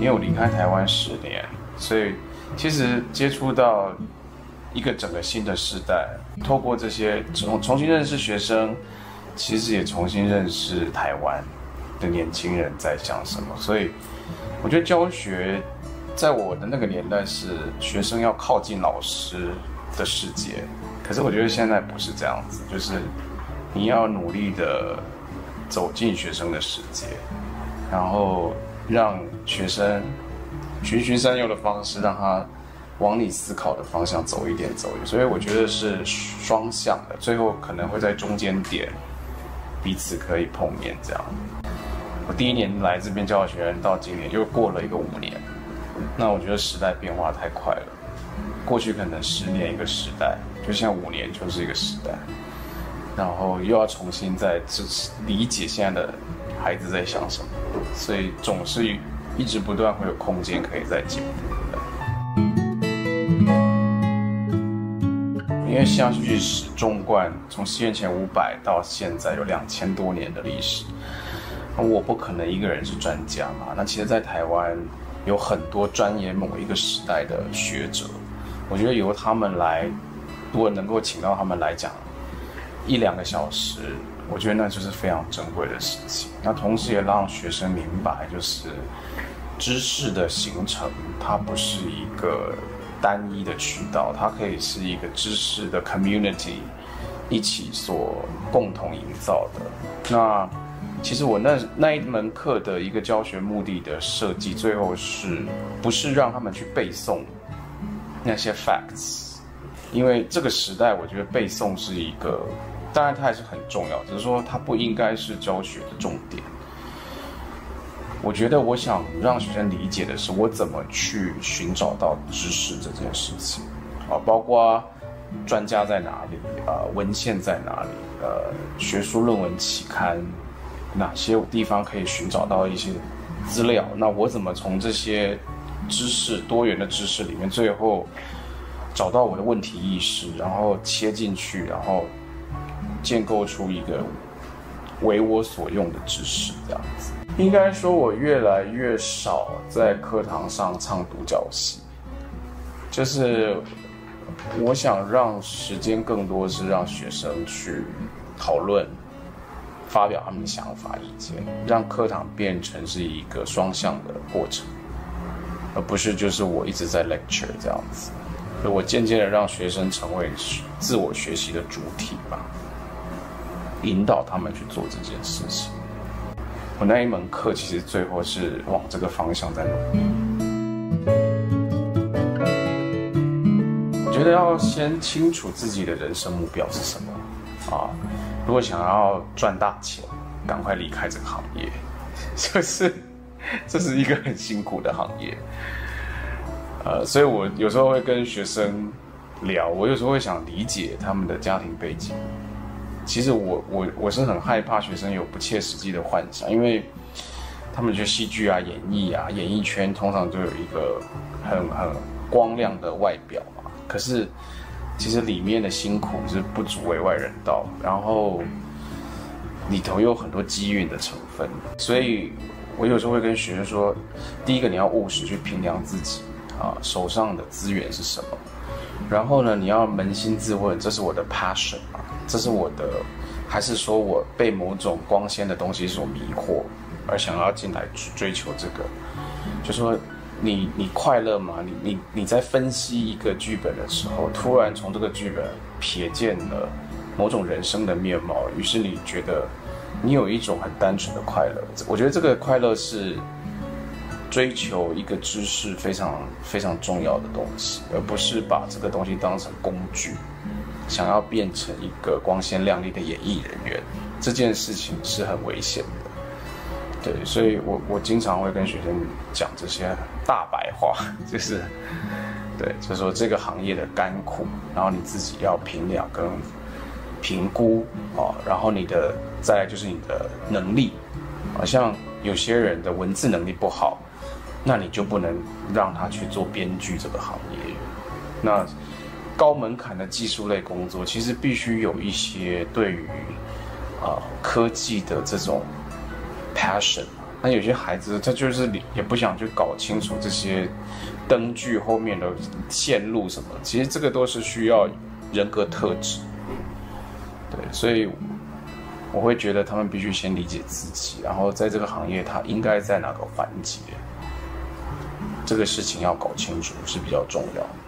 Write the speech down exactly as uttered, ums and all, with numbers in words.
因为我离开台湾十年，所以其实接触到一个整个新的世代，透过这些重重新认识学生，其实也重新认识台湾的年轻人在想什么。所以我觉得教学在我的那个年代是学生要靠近老师的世界，可是我觉得现在不是这样子，就是你要努力的走进学生的世界，然后让学生循循善诱的方式，让他往你思考的方向走一点走一点。所以我觉得是双向的，最后可能会在中间点彼此可以碰面这样。我第一年来这边教学院，到今年又过了一个五年，那我觉得时代变化太快了，过去可能十年一个时代，就现在五年就是一个时代，然后又要重新再理解现在的孩子在想什么，所以总是一直不断会有空间可以再进步的。因为虾剧史纵贯从西元前五百到现在有两千多年的历史，我不可能一个人是专家嘛。那其实，在台湾有很多钻研某一个时代的学者，我觉得由他们来，如果能够请到他们来讲一两个小时，我觉得那就是非常珍贵的事情。那同时也让学生明白，就是知识的形成，它不是一个单一的渠道，它可以是一个知识的 community 一起所共同营造的。那其实我那那一门课的一个教学目的的设计，最后是不是让他们去背诵那些 facts？ 因为这个时代，我觉得背诵是一个，当然它还是很重要，只是说它不应该是教学的重点。我觉得我想让学生理解的是，我怎么去寻找到知识这件事情啊，包括专家在哪里，呃，文献在哪里，呃，学术论文期刊哪些地方可以寻找到一些资料？那我怎么从这些知识多元的知识里面，最后找到我的问题意识，然后切进去，然后建构出一个为我所用的知识，这样子。应该说，我越来越少在课堂上唱独角戏，就是我想让时间更多是让学生去讨论，发表他们的想法意见，让课堂变成是一个双向的过程，而不是就是我一直在 lecture 这样子。所以我渐渐的让学生成为自我学习的主体吧，引导他们去做这件事情。我那一门课其实最后是往这个方向在努力。我觉得要先清楚自己的人生目标是什么啊！如果想要赚大钱，赶快离开这个行业，就是这是一个很辛苦的行业。呃，所以我有时候会跟学生聊，我有时候会想理解他们的家庭背景。其实我我我是很害怕学生有不切实际的幻想，因为他们觉得戏剧啊、演艺啊、演艺圈通常都有一个很很光亮的外表嘛，可是其实里面的辛苦是不足为外人道，然后里头有很多机运的成分，所以我有时候会跟学生说，第一个你要务实去评量自己啊，手上的资源是什么，然后呢，你要扪心自问，这是我的 passion 吗？这是我的，还是说我被某种光鲜的东西所迷惑，而想要进来追求这个？就说你你快乐吗？你你你在分析一个剧本的时候，突然从这个剧本瞥见了某种人生的面貌，于是你觉得你有一种很单纯的快乐。我觉得这个快乐是追求一个知识非常非常重要的东西，而不是把这个东西当成工具。想要变成一个光鲜亮丽的演艺人员，这件事情是很危险的。对，所以我我经常会跟学生讲这些大白话，就是对，就是说这个行业的甘苦，然后你自己要评量跟评估啊，然后你的再来就是你的能力，好像有些人的文字能力不好，那你就不能让他去做编剧这个行业。那高门槛的技术类工作，其实必须有一些对于呃科技的这种 passion， 那有些孩子他就是也不想去搞清楚这些灯具后面的线路什么，其实这个都是需要人格特质。对，所以我会觉得他们必须先理解自己，然后在这个行业他应该在哪个环节，这个事情要搞清楚是比较重要的。